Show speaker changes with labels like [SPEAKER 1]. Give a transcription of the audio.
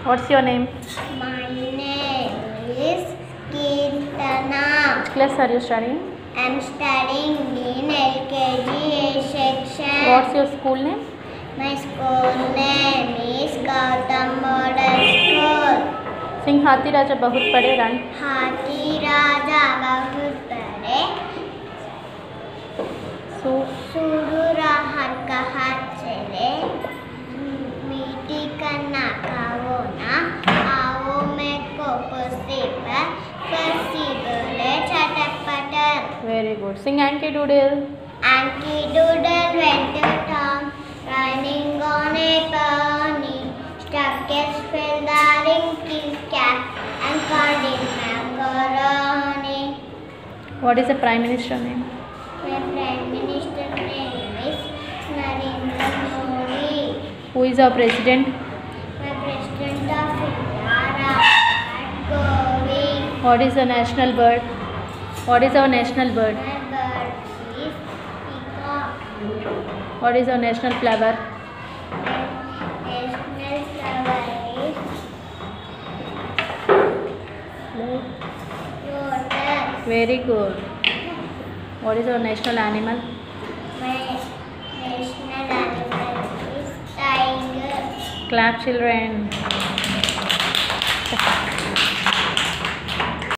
[SPEAKER 1] What's your name?
[SPEAKER 2] My name is Kirtana.
[SPEAKER 1] Which class are you studying?
[SPEAKER 2] I am studying in LKG A section.
[SPEAKER 1] What's your school name?
[SPEAKER 2] My school name is Gowtham Model School.
[SPEAKER 1] Sing Hathi Raja Bahut Pade Run.
[SPEAKER 2] हाथी राजा बहुत बड़े शुरू राहत कहा चले मीठी करना खाओ ना आओ मैं को पसी बोले चटपटर.
[SPEAKER 1] Very good. Sing Yankee Doodle.
[SPEAKER 2] Yankee Doodle went to town, riding on a pony. Stuck his feathering his cap and called him macaroni.
[SPEAKER 1] What is the Prime Minister name?
[SPEAKER 2] My Prime Minister name is Narendra Modi.
[SPEAKER 1] Who is our President?
[SPEAKER 2] My President of India, Ramnath Kovind.
[SPEAKER 1] What is the national bird? What is our national bird?
[SPEAKER 2] My bird is peacock.
[SPEAKER 1] What is our national flower?
[SPEAKER 2] National flower is lotus.
[SPEAKER 1] Very good. What is our national animal?
[SPEAKER 2] My national animal is tiger.
[SPEAKER 1] Clap, children.